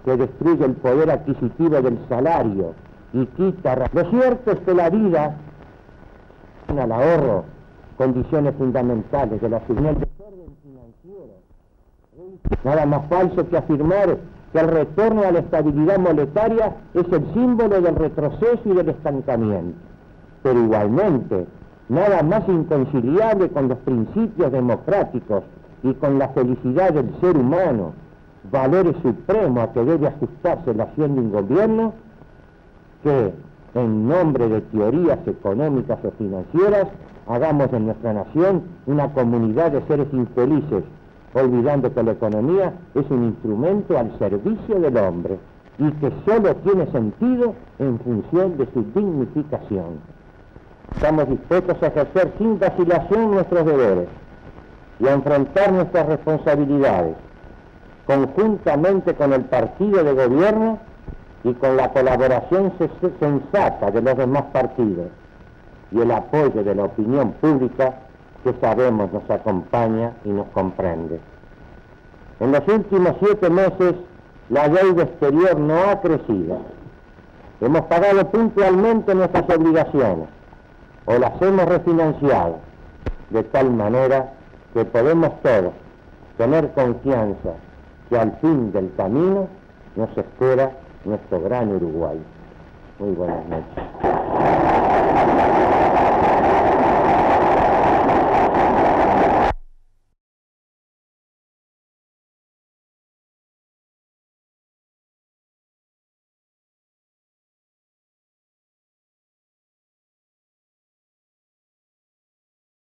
que destruye el poder adquisitivo del salario y quita... Lo cierto es que la vida, al ahorro, condiciones fundamentales de la subsistencia, el desorden financiero. Nada más falso que afirmar que el retorno a la estabilidad monetaria es el símbolo del retroceso y del estancamiento. Pero igualmente, nada más inconciliable con los principios democráticos y con la felicidad del ser humano, valores supremos a que debe ajustarse la acción de un gobierno, que en nombre de teorías económicas o financieras hagamos de nuestra nación una comunidad de seres infelices, olvidando que la economía es un instrumento al servicio del hombre y que solo tiene sentido en función de su dignificación. Estamos dispuestos a ejercer sin vacilación nuestros deberes y a enfrentar nuestras responsabilidades conjuntamente con el partido de gobierno y con la colaboración sensata de los demás partidos y el apoyo de la opinión pública que sabemos nos acompaña y nos comprende. En los últimos 7 meses la deuda exterior no ha crecido. Hemos pagado puntualmente nuestras obligaciones o las hemos refinanciado, de tal manera que podemos todos tener confianza que al fin del camino nos espera nuestro gran Uruguay. Muy buenas noches.